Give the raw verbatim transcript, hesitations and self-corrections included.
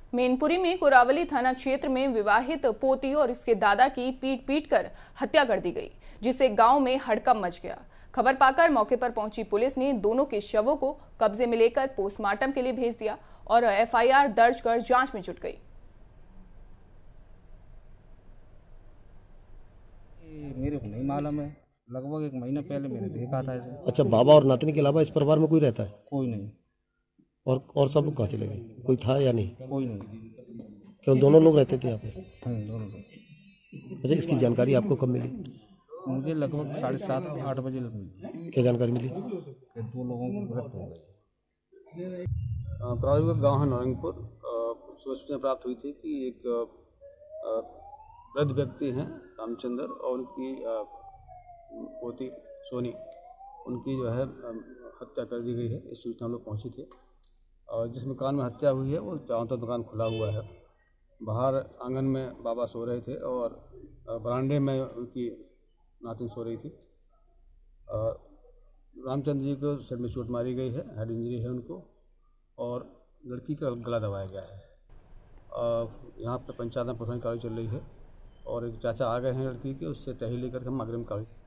मैनपुरी में कोरावली थाना क्षेत्र में विवाहित पोती और इसके दादा की पीट पीट कर हत्या कर दी गई, जिससे गांव में हड़कंप मच गया। खबर पाकर मौके पर पहुंची पुलिस ने दोनों के शवों को कब्जे में लेकर पोस्टमार्टम के लिए भेज दिया और एफ आई आर दर्ज कर जांच में जुट गई। मेरे को नहीं मालूम है, लगभग एक महीना पहले मैंने देखा था इसे। अच्छा, बाबा और नातनी के अलावा इस परिवार में कोई रहता है? कोई नहीं। और और सब लोग कहाँ चले गए? कोई था या नहीं? कोई नहीं, केवल दोनों लोग रहते थे यहाँ पे? हाँ, दोनों लोग। अच्छा, इसकी जानकारी आपको कब मिली? मुझे लगभग साढ़े सात आठ बजे मिली। क्या जानकारी मिली? कि दो लोगों की मृत्यु हो गई। प्रारंभिक का गाँव है नौरंगपुर। सूचना प्राप्त हुई थी कि एक वृद्ध व्यक्ति हैं रामचंद्र और उनकी पोती सोनी, उनकी जो है हत्या कर दी गई है। इस सूचना हम लोग पहुँची थे और जिस मकान में हत्या हुई है वो चारों तरफ दुकान खुला हुआ है। बाहर आंगन में बाबा सो रहे थे और बरामदे में उनकी नातिन सो रही थी। और रामचंद्र जी को सिर में चोट मारी गई है, हेड इंजरी है उनको, और लड़की का गला दबाया गया है। और यहाँ पर पंचायत में प्रशासनिक कार्रवाई चल रही है और एक चाचा आ गए हैं लड़की के, उससे तहरीर लेकर हम अग्रिम कार्रवाई